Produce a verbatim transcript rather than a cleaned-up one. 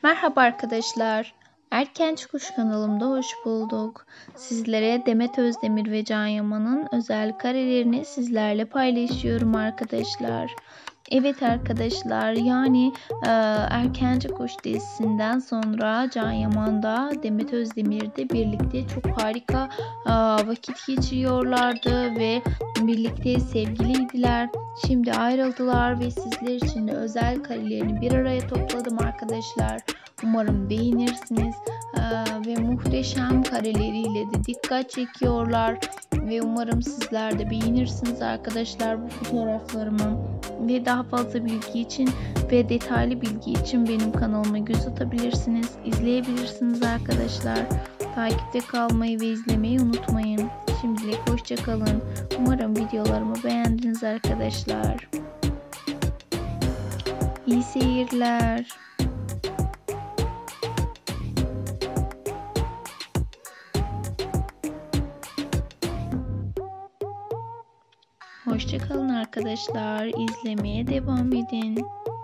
Merhaba arkadaşlar. Erken Çıkış kanalımda hoş bulduk. Sizlere Demet Özdemir ve Can Yaman'ın özel karelerini sizlerle paylaşıyorum arkadaşlar. Evet arkadaşlar, yani e, Erken Çıkış dizisinden sonra Can Yaman'da Demet Özdemir'de birlikte çok harika e, vakit geçiriyorlardı ve birlikte sevgiliydiler. Şimdi ayrıldılar ve sizler için de özel karelerini bir araya topladım arkadaşlar. Umarım beğenirsiniz ee, ve muhteşem kareleriyle de dikkat çekiyorlar ve umarım sizler de beğenirsiniz arkadaşlar bu fotoğraflarımı. Ve daha fazla bilgi için ve detaylı bilgi için benim kanalıma göz atabilirsiniz, izleyebilirsiniz arkadaşlar. Takipte kalmayı ve izlemeyi unutmayın. Şimdilik hoşça kalın. Umarım videolarımı beğendiniz arkadaşlar. İyi seyirler. Hoşça kalın arkadaşlar. İzlemeye devam edin.